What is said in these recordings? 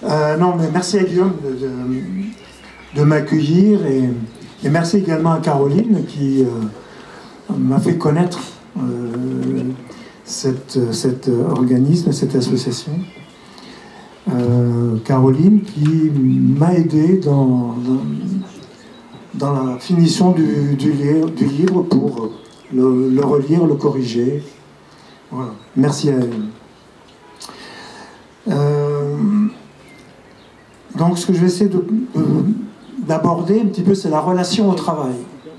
Non, mais merci à Guillaume de m'accueillir et merci également à Caroline qui m'a fait connaître cet organisme, cette association. Caroline qui m'a aidé dans la finition du livre pour le relire, le corriger. Voilà. Merci à elle. Donc ce que je vais essayer d'aborder un petit peu, c'est la relation au travail.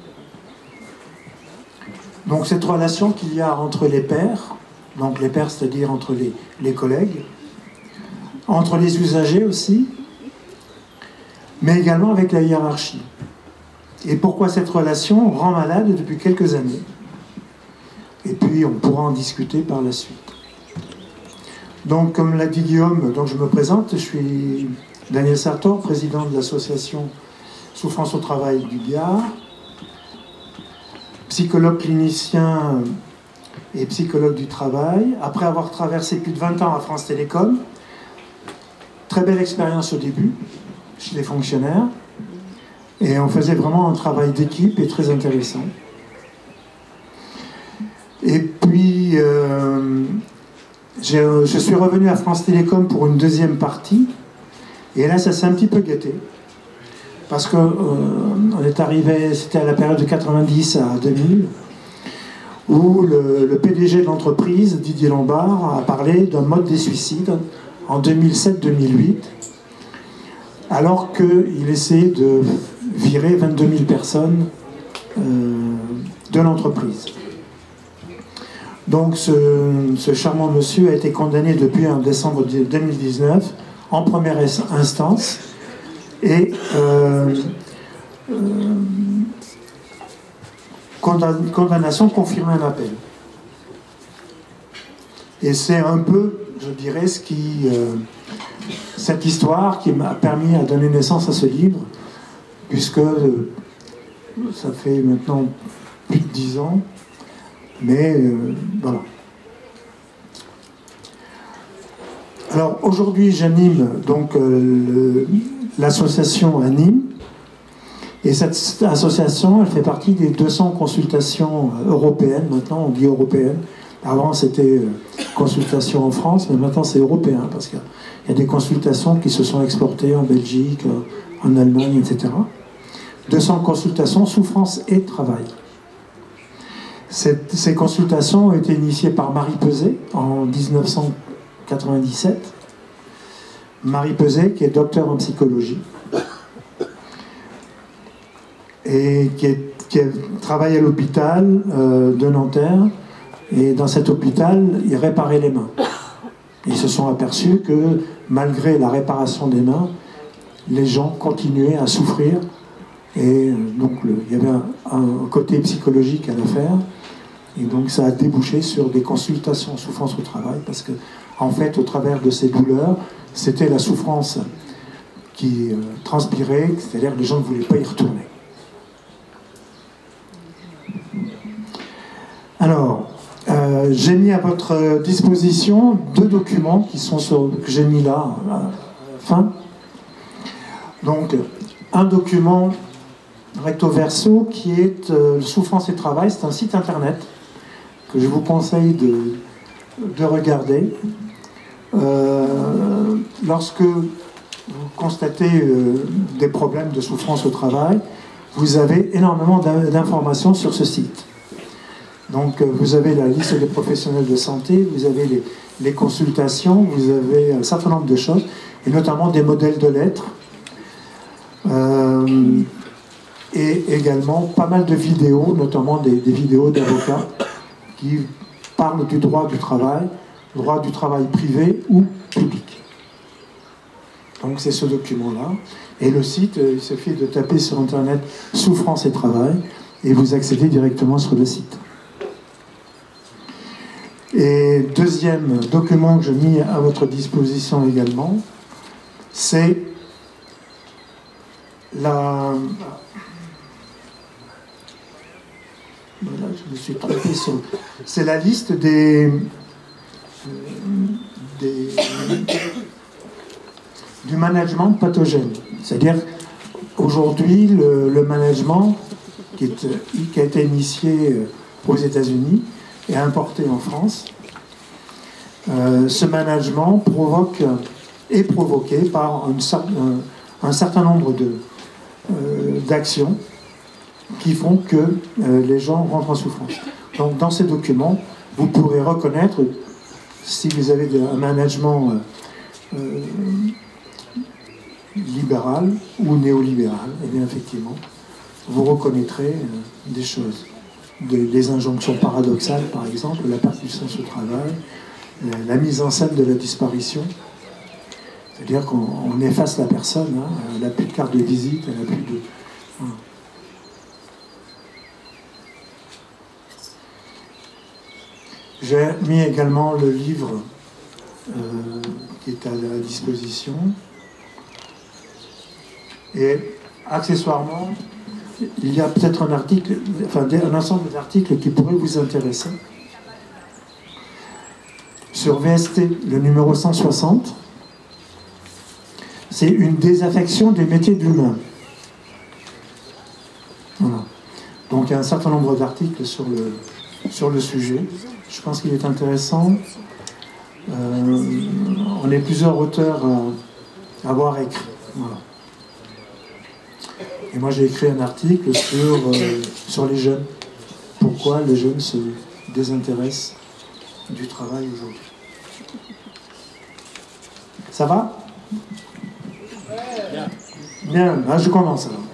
Donc cette relation qu'il y a entre les pairs, donc les pairs c'est-à-dire entre les collègues, entre les usagers aussi, mais également avec la hiérarchie. Et pourquoi cette relation rend malade depuis quelques années. Et puis on pourra en discuter par la suite. Donc comme l'a dit Guillaume, donc je me présente, je suis Daniel Sartor, président de l'association Souffrance au travail du Gard, psychologue clinicien et psychologue du travail, après avoir traversé plus de 20 ans à France Télécom. Très belle expérience au début, chez les fonctionnaires, et on faisait vraiment un travail d'équipe et très intéressant. Et puis, je suis revenu à France Télécom pour une deuxième partie, et là, ça s'est un petit peu gâté, parce qu'on est arrivé, c'était à la période de 90 à 2000, où le PDG de l'entreprise, Didier Lombard, a parlé d'un mode des suicides en 2007-2008, alors qu'il essayait de virer 22 000 personnes de l'entreprise. Donc ce charmant monsieur a été condamné depuis en décembre 2019 en première instance et condamnation confirmée en appel. Et c'est un peu, je dirais, cette histoire qui m'a permis à donner naissance à ce livre, puisque ça fait maintenant plus de 10 ans, mais voilà. Alors aujourd'hui j'anime donc l'association Anime, et cette association elle fait partie des 200 consultations européennes, maintenant on dit européennes. Avant c'était consultation en France, mais maintenant c'est européen, parce qu'il y a des consultations qui se sont exportées en Belgique, en Allemagne, etc. 200 consultations, souffrance et travail. Ces consultations ont été initiées par Marie Peset en 1997. Marie Peset, qui est docteur en psychologie, et qui travaille à l'hôpital de Nanterre. Et dans cet hôpital, ils réparaient les mains. Ils se sont aperçus que malgré la réparation des mains, les gens continuaient à souffrir. Et donc il y avait un côté psychologique à l'affaire. Et donc ça a débouché sur des consultations en souffrance au travail, parce que en fait, au travers de ces douleurs, c'était la souffrance qui transpirait, c'est-à-dire que les gens ne voulaient pas y retourner. Alors, j'ai mis à votre disposition 2 documents que j'ai mis là à la fin. Donc, un document recto verso qui est Souffrance et travail, c'est un site internet que je vous conseille de regarder. Lorsque vous constatez des problèmes de souffrance au travail, vous avez énormément d'informations sur ce site. Donc vous avez la liste des professionnels de santé, vous avez les consultations, vous avez un certain nombre de choses, et notamment des modèles de lettres, et également pas mal de vidéos, notamment des vidéos d'avocats qui parlent du droit du travail privé ou public. Donc c'est ce document-là. Et le site, il suffit de taper sur Internet « Souffrance et travail » et vous accédez directement sur le site. Et deuxième document que j'ai mis à votre disposition également, c'est Voilà, je me suis trompé sur... C'est la liste du management pathogène. C'est-à-dire, aujourd'hui, le management qui a été initié aux États-Unis et importé en France, ce management est provoqué par un certain nombre d'actions qui font que les gens rentrent en souffrance. Donc, dans ces documents, vous pourrez reconnaître, si vous avez un management libéral ou néolibéral, et bien effectivement, vous reconnaîtrez des choses. Les injonctions paradoxales, par exemple, la persécution au travail, la mise en scène de la disparition. C'est-à-dire qu'on efface la personne, hein, elle n'a plus de carte de visite, elle n'a plus de... Voilà. J'ai mis également le livre qui est à la disposition. Et accessoirement, il y a peut-être un article, enfin un ensemble d'articles qui pourraient vous intéresser. Sur VST, le numéro 160, c'est une désaffection des métiers de l'humain. Voilà. Donc il y a un certain nombre d'articles sur le sujet. Je pense qu'il est intéressant. On est plusieurs auteurs à avoir écrit. Voilà. Et moi j'ai écrit un article sur les jeunes. Pourquoi les jeunes se désintéressent du travail aujourd'hui. Ça va? Bien, là, je commence alors.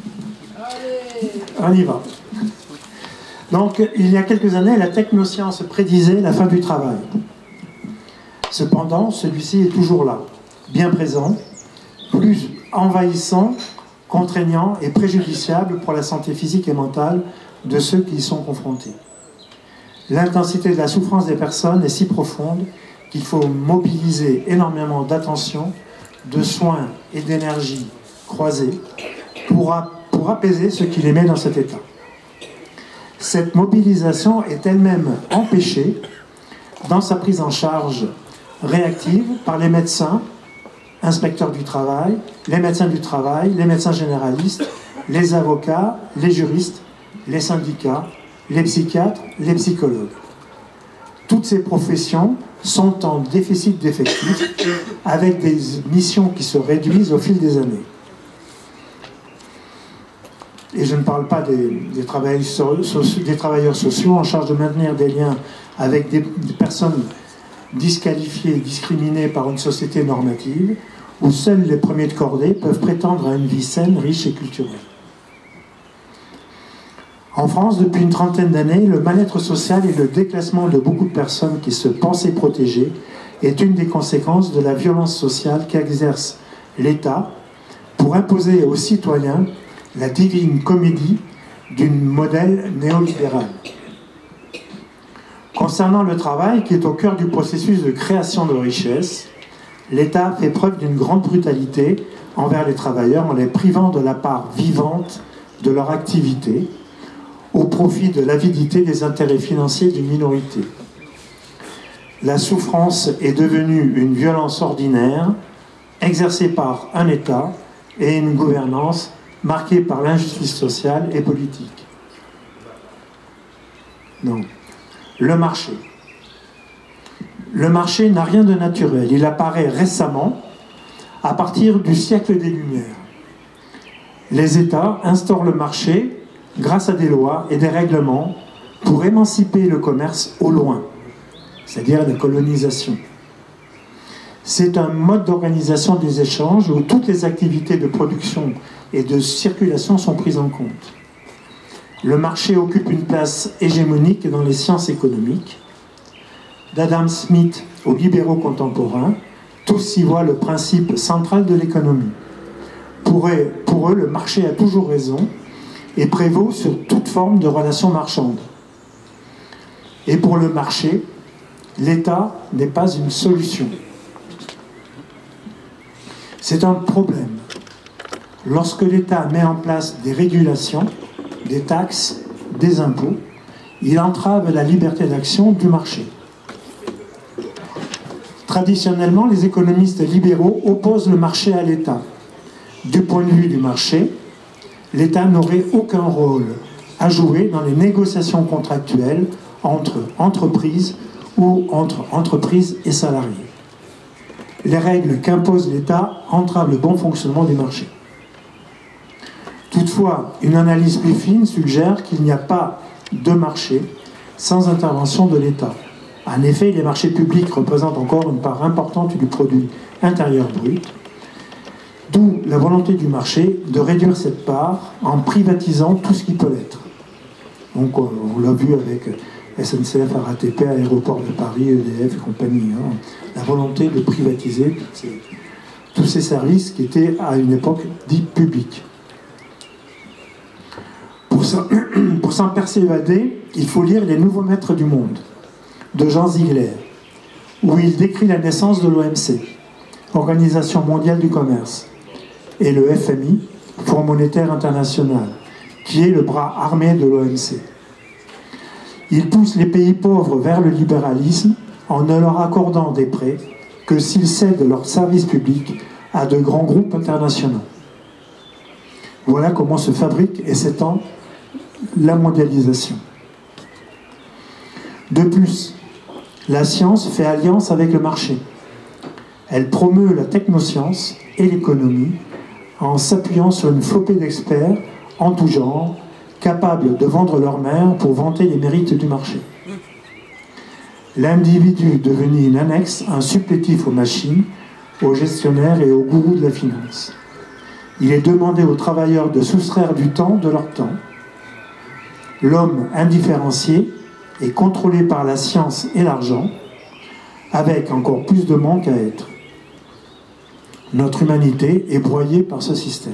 On y va. Donc, il y a quelques années, la technoscience prédisait la fin du travail. Cependant, celui-ci est toujours là, bien présent, plus envahissant, contraignant et préjudiciable pour la santé physique et mentale de ceux qui y sont confrontés. L'intensité de la souffrance des personnes est si profonde qu'il faut mobiliser énormément d'attention, de soins et d'énergie croisés pour apaiser ce qui les met dans cet état. Cette mobilisation est elle-même empêchée dans sa prise en charge réactive par les médecins, inspecteurs du travail, les médecins du travail, les médecins généralistes, les avocats, les juristes, les syndicats, les psychiatres, les psychologues. Toutes ces professions sont en déficit d'effectifs avec des missions qui se réduisent au fil des années. Et je ne parle pas des travailleurs sociaux en charge de maintenir des liens avec des personnes disqualifiées et discriminées par une société normative, où seuls les premiers de cordée peuvent prétendre à une vie saine, riche et culturelle. En France, depuis une trentaine d'années, le mal-être social et le déclassement de beaucoup de personnes qui se pensaient protégées est une des conséquences de la violence sociale qu'exerce l'État pour imposer aux citoyens la divine comédie d'un modèle néolibéral. Concernant le travail, qui est au cœur du processus de création de richesse, l'État fait preuve d'une grande brutalité envers les travailleurs en les privant de la part vivante de leur activité au profit de l'avidité des intérêts financiers d'une minorité. La souffrance est devenue une violence ordinaire exercée par un État et une gouvernance marquée par l'injustice sociale et politique. Donc, le marché. Le marché n'a rien de naturel. Il apparaît récemment, à partir du siècle des Lumières. Les États instaurent le marché grâce à des lois et des règlements pour émanciper le commerce au loin, c'est-à-dire la colonisation. C'est un mode d'organisation des échanges où toutes les activités de production et de circulation sont prises en compte. Le marché occupe une place hégémonique dans les sciences économiques. D'Adam Smith aux libéraux contemporains, tous y voient le principe central de l'économie. Pour eux, le marché a toujours raison et prévaut sur toute forme de relations marchandes. Et pour le marché, l'État n'est pas une solution. C'est un problème. Lorsque l'État met en place des régulations, des taxes, des impôts, il entrave la liberté d'action du marché. Traditionnellement, les économistes libéraux opposent le marché à l'État. Du point de vue du marché, l'État n'aurait aucun rôle à jouer dans les négociations contractuelles entre entreprises ou entre entreprises et salariés. Les règles qu'impose l'État entravent le bon fonctionnement du marché. Toutefois, une analyse plus fine suggère qu'il n'y a pas de marché sans intervention de l'État. En effet, les marchés publics représentent encore une part importante du produit intérieur brut, d'où la volonté du marché de réduire cette part en privatisant tout ce qui peut l'être. Donc on l'a vu avec SNCF, RATP, Aéroport de Paris, EDF et compagnie, hein. La volonté de privatiser tous ces services qui étaient à une époque dits publics. Pour s'en persuader, il faut lire Les Nouveaux Maîtres du Monde de Jean Ziegler, où il décrit la naissance de l'OMC, Organisation mondiale du commerce, et le FMI, Fonds monétaire international, qui est le bras armé de l'OMC. Il pousse les pays pauvres vers le libéralisme en ne leur accordant des prêts que s'ils cèdent leurs services publics à de grands groupes internationaux. Voilà comment se fabrique et s'étend la mondialisation. De plus, la science fait alliance avec le marché. Elle promeut la technoscience et l'économie en s'appuyant sur une flopée d'experts en tout genre, capables de vendre leur mère pour vanter les mérites du marché. L'individu devenu une annexe, un supplétif aux machines, aux gestionnaires et aux gourous de la finance. Il est demandé aux travailleurs de soustraire du temps de leur temps. L'homme indifférencié est contrôlé par la science et l'argent, avec encore plus de manque à être. Notre humanité est broyée par ce système.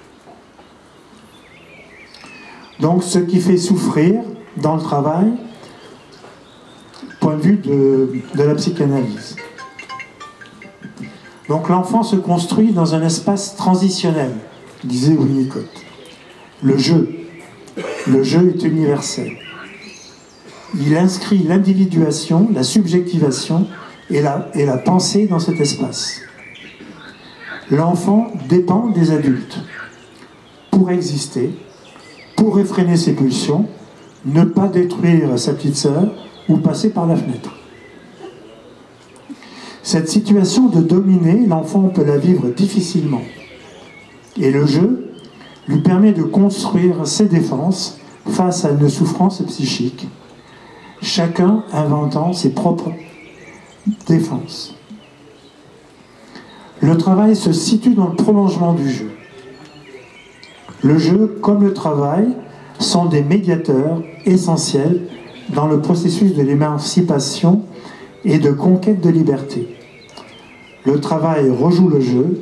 Donc, ce qui fait souffrir dans le travail, point de vue de la psychanalyse. Donc, l'enfant se construit dans un espace transitionnel, disait Winnicott. Le jeu est universel. Il inscrit l'individuation, la subjectivation et la pensée dans cet espace. L'enfant dépend des adultes pour exister, pour réfréner ses pulsions, ne pas détruire sa petite sœur ou passer par la fenêtre. Cette situation de dominer, l'enfant peut la vivre difficilement. Et le jeu lui permet de construire ses défenses face à une souffrance psychique, chacun inventant ses propres défenses. Le travail se situe dans le prolongement du jeu. Le jeu, comme le travail, sont des médiateurs essentiels dans le processus de l'émancipation et de conquête de liberté. Le travail rejoue le jeu,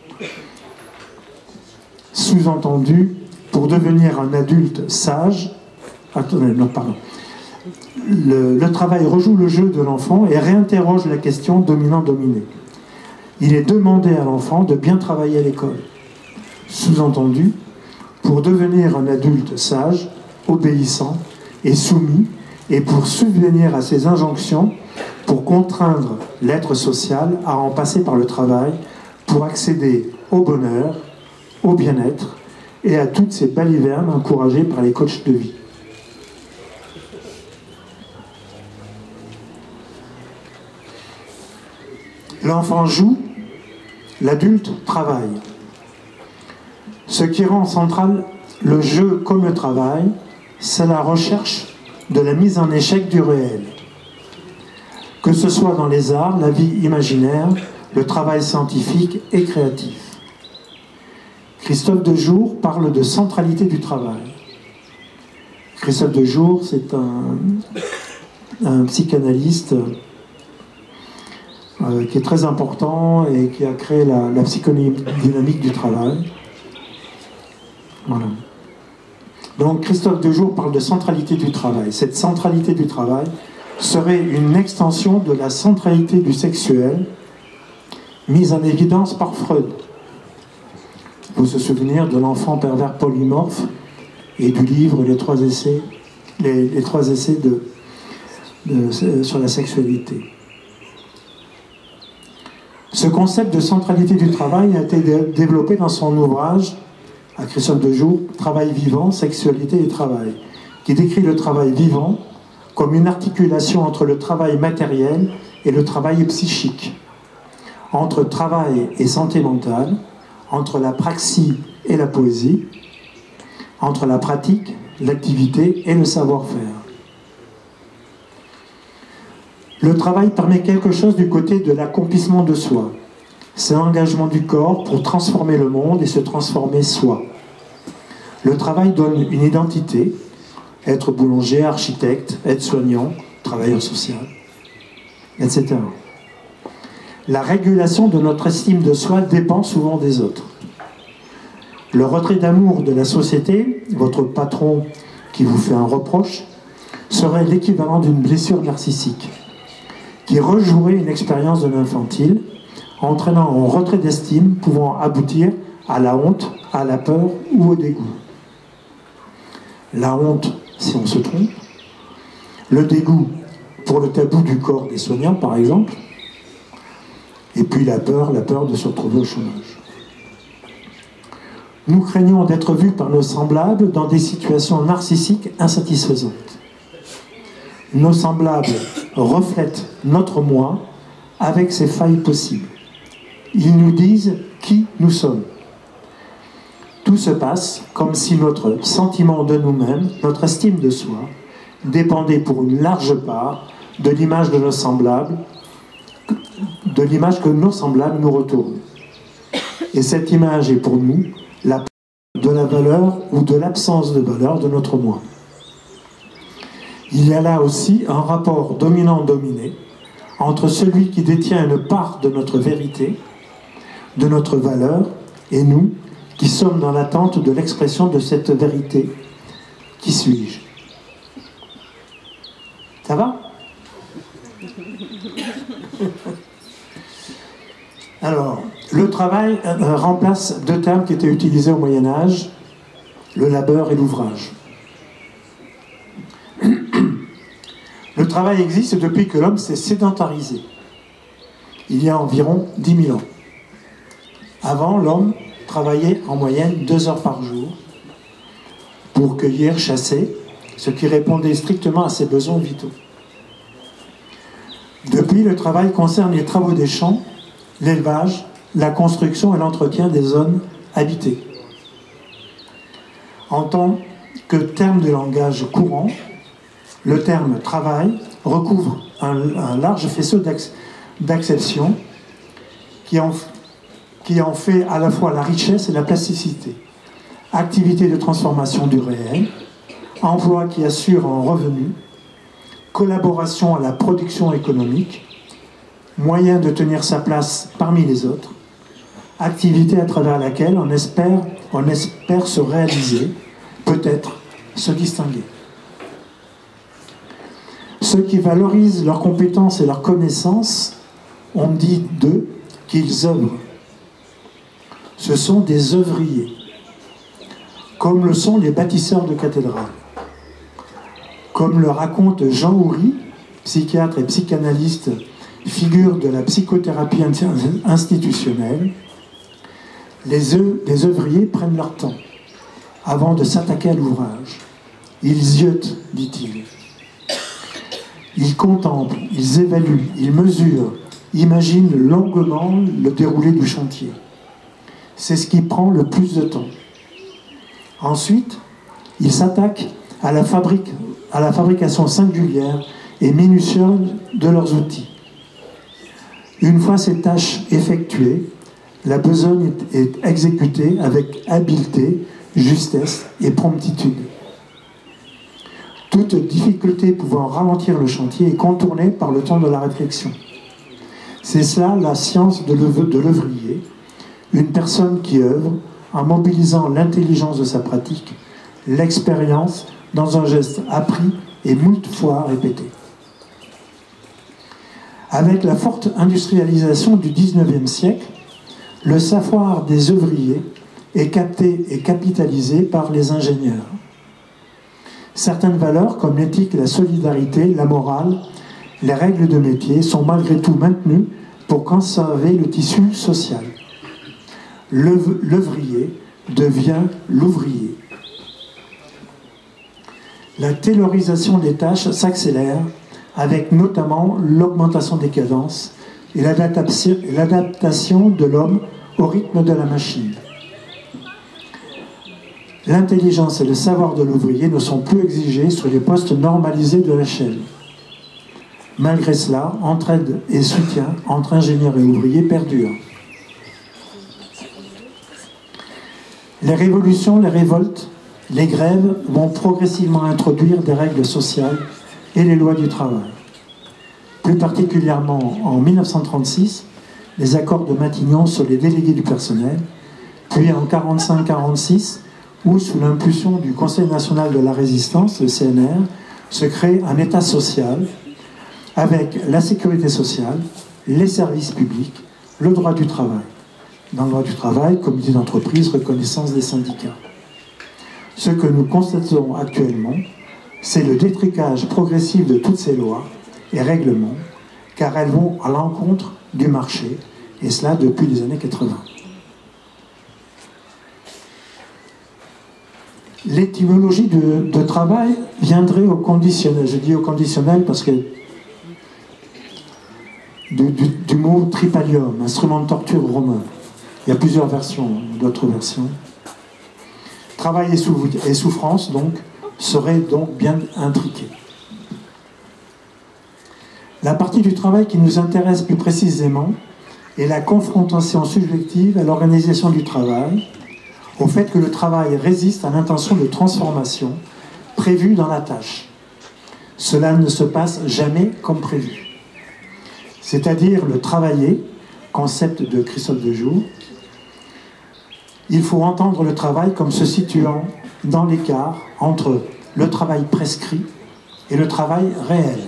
sous-entendu, pour devenir un adulte sage. Attendez, non, pardon. Le travail rejoue le jeu de l'enfant et réinterroge la question dominant-dominé. Il est demandé à l'enfant de bien travailler à l'école. Sous-entendu, pour devenir un adulte sage, obéissant et soumis, et pour subvenir à ses injonctions, pour contraindre l'être social à en passer par le travail, pour accéder au bonheur, au bien-être et à toutes ces balivernes encouragées par les coachs de vie. L'enfant joue, l'adulte travaille. Ce qui rend central le jeu comme le travail, c'est la recherche de la mise en échec du réel. Que ce soit dans les arts, la vie imaginaire, le travail scientifique et créatif. Christophe Dejour parle de centralité du travail. Christophe Dejour, c'est un psychanalyste qui est très important et qui a créé la psychodynamique du travail. Voilà. Donc Christophe Dejour parle de centralité du travail. Cette centralité du travail serait une extension de la centralité du sexuel mise en évidence par Freud. Il faut se souvenir de l'enfant pervers polymorphe et du livre Les trois essais sur la sexualité. Ce concept de centralité du travail a été développé dans son ouvrage, à Christophe Dejoux, Travail vivant, sexualité et travail, qui décrit le travail vivant comme une articulation entre le travail matériel et le travail psychique, entre travail et santé mentale, entre la praxie et la poésie, entre la pratique, l'activité et le savoir-faire. Le travail permet quelque chose du côté de l'accomplissement de soi. C'est l'engagement du corps pour transformer le monde et se transformer soi. Le travail donne une identité, être boulanger, architecte, aide-soignant, travailleur social, etc. La régulation de notre estime de soi dépend souvent des autres. Le retrait d'amour de la société, votre patron qui vous fait un reproche, serait l'équivalent d'une blessure narcissique, qui rejouerait une expérience de l'infantile, entraînant un retrait d'estime pouvant aboutir à la honte, à la peur ou au dégoût. La honte, si on se trompe, le dégoût pour le tabou du corps des soignants, par exemple, et puis la peur de se retrouver au chômage. Nous craignons d'être vus par nos semblables dans des situations narcissiques insatisfaisantes. Nos semblables reflètent notre moi avec ses failles possibles. Ils nous disent qui nous sommes. Tout se passe comme si notre sentiment de nous-mêmes, notre estime de soi, dépendait pour une large part de l'image de nos semblables, de l'image que nos semblables nous retournent. Et cette image est pour nous la de la valeur ou de l'absence de valeur de notre moi. Il y a là aussi un rapport dominant-dominé entre celui qui détient une part de notre vérité, de notre valeur, et nous, qui sommes dans l'attente de l'expression de cette vérité. Qui suis-je? Ça va? Alors, le travail remplace deux termes qui étaient utilisés au Moyen-Âge, le labeur et l'ouvrage. Le travail existe depuis que l'homme s'est sédentarisé, il y a environ 10 000 ans. Avant, l'homme travaillait en moyenne 2 heures par jour pour cueillir, chasser, ce qui répondait strictement à ses besoins vitaux. Depuis, le travail concerne les travaux des champs, l'élevage, la construction et l'entretien des zones habitées. En tant que terme de langage courant, le terme « travail » recouvre un large faisceau d'acceptions qui en fait à la fois la richesse et la plasticité. Activité de transformation du réel, emploi qui assure un revenu, collaboration à la production économique, moyen de tenir sa place parmi les autres, activité à travers laquelle on espère se réaliser, peut-être se distinguer. Ceux qui valorisent leurs compétences et leurs connaissances, on dit d'eux qu'ils œuvrent. Ce sont des œuvriers, comme le sont les bâtisseurs de cathédrales. Comme le raconte Jean Houry, psychiatre et psychanalyste, figure de la psychothérapie institutionnelle, les œuvriers prennent leur temps avant de s'attaquer à l'ouvrage. Ils ziotent, dit-il. Ils contemplent, ils évaluent, ils mesurent, imaginent longuement le déroulé du chantier. C'est ce qui prend le plus de temps. Ensuite, ils s'attaquent à la fabrication singulière et minutieuse de leurs outils. Une fois ces tâches effectuées, la besogne est exécutée avec habileté, justesse et promptitude. Toute difficulté pouvant ralentir le chantier est contournée par le temps de la réflexion. C'est cela la science de l'œuvrier, une personne qui œuvre en mobilisant l'intelligence de sa pratique, l'expérience dans un geste appris et moult fois répété. Avec la forte industrialisation du XIXe siècle, le savoir des œuvriers est capté et capitalisé par les ingénieurs. Certaines valeurs comme l'éthique, la solidarité, la morale, les règles de métier sont malgré tout maintenues pour conserver le tissu social. L'œuvrier devient l'ouvrier. La taylorisation des tâches s'accélère avec notamment l'augmentation des cadences et l'adaptation de l'homme au rythme de la machine. L'intelligence et le savoir de l'ouvrier ne sont plus exigés sur les postes normalisés de l'échelle. Malgré cela, entraide et soutien entre ingénieurs et ouvriers perdurent. Les révolutions, les révoltes, les grèves vont progressivement introduire des règles sociales et les lois du travail. Plus particulièrement en 1936, les accords de Matignon sur les délégués du personnel, puis en 1945-1946, où sous l'impulsion du Conseil national de la résistance, le CNR, se crée un État social avec la sécurité sociale, les services publics, le droit du travail. Dans le droit du travail, comité d'entreprise, reconnaissance des syndicats. Ce que nous constatons actuellement, c'est le détricage progressif de toutes ces lois et règlements, car elles vont à l'encontre du marché, et cela depuis les années 80. L'étymologie de travail viendrait au conditionnel. Je dis au conditionnel parce que du mot tripalium, instrument de torture romain. Il y a plusieurs versions, d'autres versions. Travail et souffrance, donc, seraient donc bien intriqués. La partie du travail qui nous intéresse plus précisément est la confrontation subjective à l'organisation du travail, au fait que le travail résiste à l'intention de transformation prévue dans la tâche. Cela ne se passe jamais comme prévu. C'est-à-dire le travailler, concept de Christophe Dejoux, il faut entendre le travail comme se situant dans l'écart entre le travail prescrit et le travail réel.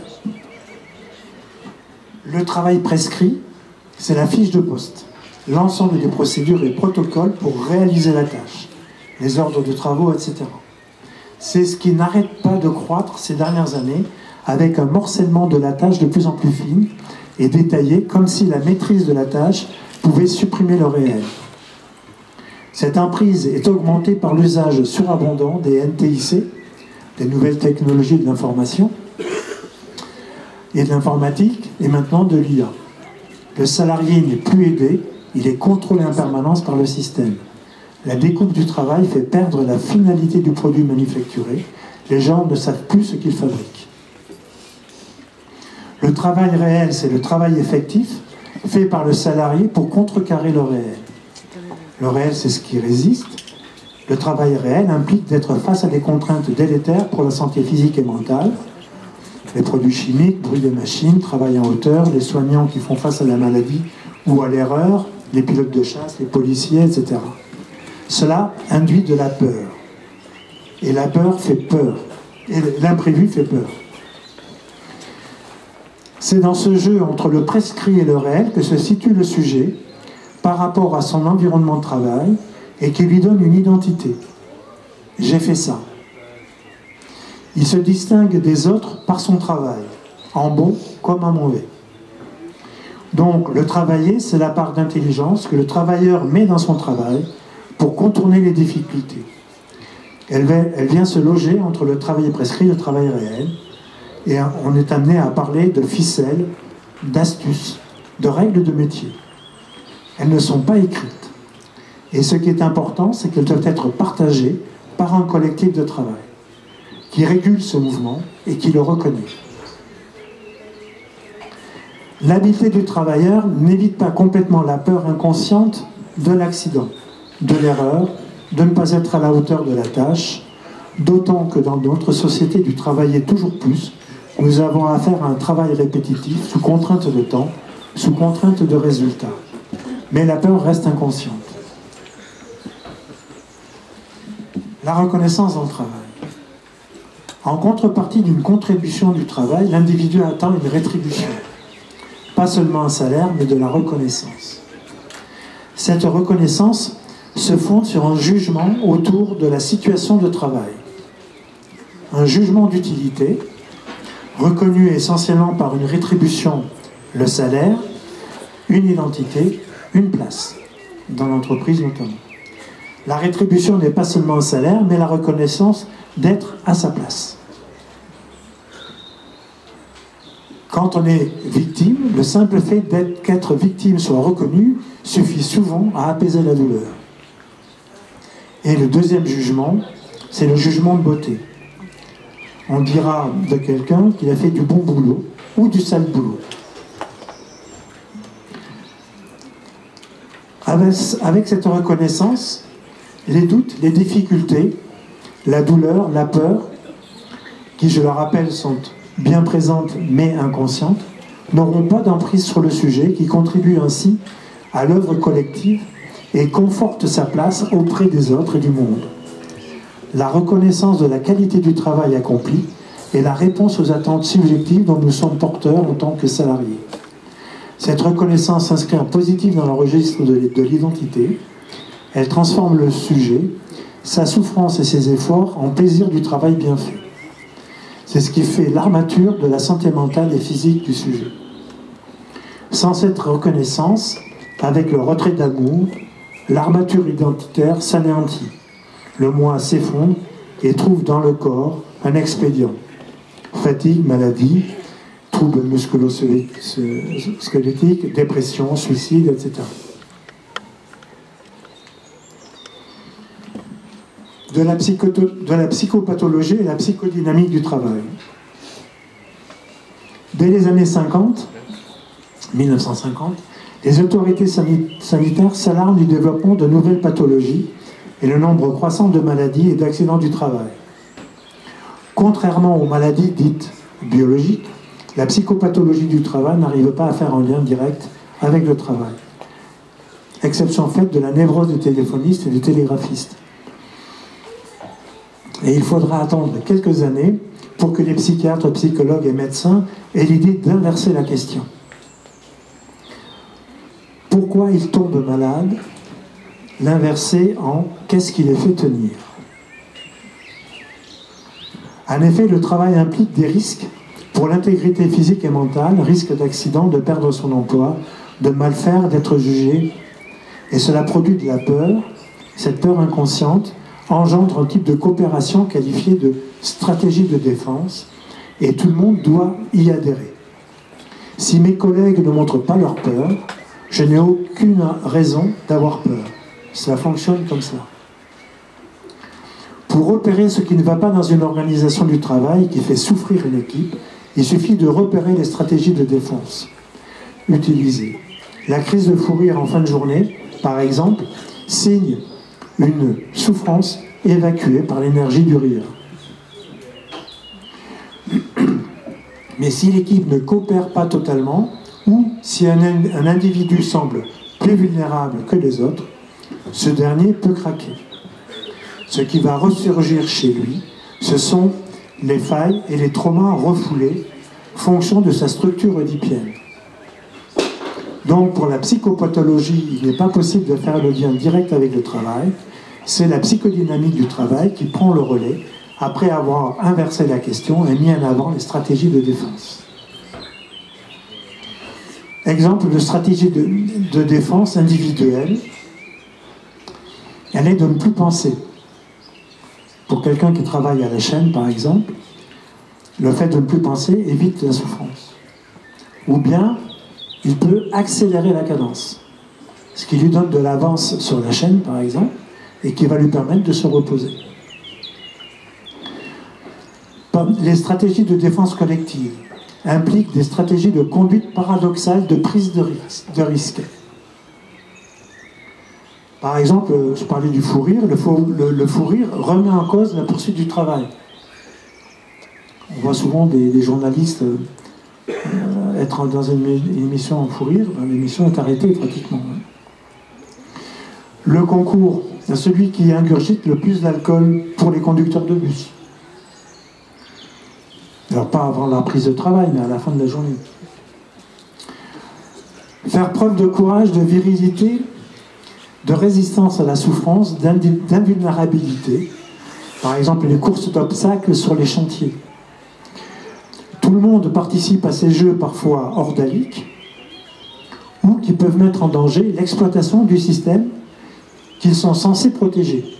Le travail prescrit, c'est la fiche de poste, l'ensemble des procédures et protocoles pour réaliser la tâche, les ordres de travaux, etc. C'est ce qui n'arrête pas de croître ces dernières années avec un morcellement de la tâche de plus en plus fine et détaillée, comme si la maîtrise de la tâche pouvait supprimer le réel. Cette emprise est augmentée par l'usage surabondant des NTIC, des nouvelles technologies de l'information et de l'informatique, et maintenant de l'IA. Le salarié n'est plus aidé, il est contrôlé en permanence par le système. La découpe du travail fait perdre la finalité du produit manufacturé. Les gens ne savent plus ce qu'ils fabriquent. Le travail réel, c'est le travail effectif fait par le salarié pour contrecarrer le réel. Le réel, c'est ce qui résiste. Le travail réel implique d'être face à des contraintes délétères pour la santé physique et mentale. Les produits chimiques, bruit des machines, travail en hauteur, les soignants qui font face à la maladie ou à l'erreur, les pilotes de chasse, les policiers, etc. Cela induit de la peur. Et la peur fait peur. Et l'imprévu fait peur. C'est dans ce jeu entre le prescrit et le réel que se situe le sujet par rapport à son environnement de travail et qui lui donne une identité. J'ai fait ça. Il se distingue des autres par son travail, en bon comme en mauvais. Donc le travailler, c'est la part d'intelligence que le travailleur met dans son travail pour contourner les difficultés. Elle vient se loger entre le travail prescrit et le travail réel, et on est amené à parler de ficelles, d'astuces, de règles de métier. Elles ne sont pas écrites. Et ce qui est important, c'est qu'elles doivent être partagées par un collectif de travail qui régule ce mouvement et qui le reconnaît. L'habileté du travailleur n'évite pas complètement la peur inconsciente de l'accident, de l'erreur, de ne pas être à la hauteur de la tâche, d'autant que dans notre société du travailler toujours plus, nous avons affaire à un travail répétitif sous contrainte de temps, sous contrainte de résultats. Mais la peur reste inconsciente. La reconnaissance dans le travail. En contrepartie d'une contribution du travail, l'individu attend une rétribution. Pas seulement un salaire, mais de la reconnaissance. Cette reconnaissance se fonde sur un jugement autour de la situation de travail. Un jugement d'utilité, reconnu essentiellement par une rétribution, le salaire, une identité, une place, dans l'entreprise notamment. La rétribution n'est pas seulement un salaire, mais la reconnaissance d'être à sa place. Quand on est victime, le simple fait qu'être victime soit reconnu suffit souvent à apaiser la douleur. Et le deuxième jugement, c'est le jugement de beauté. On dira de quelqu'un qu'il a fait du bon boulot ou du sale boulot. Avec cette reconnaissance, les doutes, les difficultés, la douleur, la peur, qui, je le rappelle, sont bien présentes mais inconscientes, n'auront pas d'emprise sur le sujet, qui contribue ainsi à l'œuvre collective et conforte sa place auprès des autres et du monde. La reconnaissance de la qualité du travail accompli est la réponse aux attentes subjectives dont nous sommes porteurs en tant que salariés. Cette reconnaissance s'inscrit en positif dans le registre de l'identité. Elle transforme le sujet, sa souffrance et ses efforts en plaisir du travail bien fait. C'est ce qui fait l'armature de la santé mentale et physique du sujet. Sans cette reconnaissance, avec le retrait d'amour, l'armature identitaire s'anéantit. Le moi s'effondre et trouve dans le corps un expédient. Fatigue, maladie, troubles musculo-squelettiques, dépression, suicide, etc. De la psychopathologie et la psychodynamique du travail. Dès les années 1950, les autorités sanitaires s'alarment du développement de nouvelles pathologies et le nombre croissant de maladies et d'accidents du travail. Contrairement aux maladies dites biologiques, la psychopathologie du travail n'arrive pas à faire un lien direct avec le travail. Exception faite de la névrose du téléphoniste et du télégraphiste. Et il faudra attendre quelques années pour que les psychiatres, psychologues et médecins aient l'idée d'inverser la question. Pourquoi ils tombent malades? L'inverser en « qu'est-ce qui les fait tenir ?» En effet, le travail implique des risques pour l'intégrité physique et mentale, risque d'accident, de perdre son emploi, de mal faire, d'être jugé. Et cela produit de la peur. Cette peur inconsciente engendre un type de coopération qualifié de stratégie de défense, et tout le monde doit y adhérer. Si mes collègues ne montrent pas leur peur, je n'ai aucune raison d'avoir peur. Ça fonctionne comme ça. Pour repérer ce qui ne va pas dans une organisation du travail qui fait souffrir une équipe, il suffit de repérer les stratégies de défense utilisées. La crise de fou rire en fin de journée, par exemple, signe une souffrance évacuée par l'énergie du rire. Mais si l'équipe ne coopère pas totalement, ou si un individu semble plus vulnérable que les autres, ce dernier peut craquer. Ce qui va ressurgir chez lui, ce sont les failles et les traumas refoulés, fonction de sa structure oedipienne. Donc pour la psychopathologie, il n'est pas possible de faire le lien direct avec le travail. C'est la psychodynamique du travail qui prend le relais après avoir inversé la question et mis en avant les stratégies de défense. Exemple de stratégie de défense individuelle, elle est de ne plus penser. Pour quelqu'un qui travaille à la chaîne, par exemple, le fait de ne plus penser évite la souffrance. Ou bien, il peut accélérer la cadence, ce qui lui donne de l'avance sur la chaîne, par exemple, et qui va lui permettre de se reposer. Les stratégies de défense collective impliquent des stratégies de conduite paradoxale de prise de risque. Par exemple, je parlais du fou rire, le fou rire remet en cause la poursuite du travail. On voit souvent des journalistes être dans une émission en fou rire, l'émission est arrêtée pratiquement. Le concours, c'est celui qui ingurgite le plus d'alcool pour les conducteurs de bus. Alors pas avant la prise de travail, mais à la fin de la journée. Faire preuve de courage, de virilité, de résistance à la souffrance, d'invulnérabilité. Par exemple, les courses d'obstacles sur les chantiers. Tout le monde participe à ces jeux parfois ordaliques, ou qui qui peuvent mettre en danger l'exploitation du système qu'ils sont censés protéger.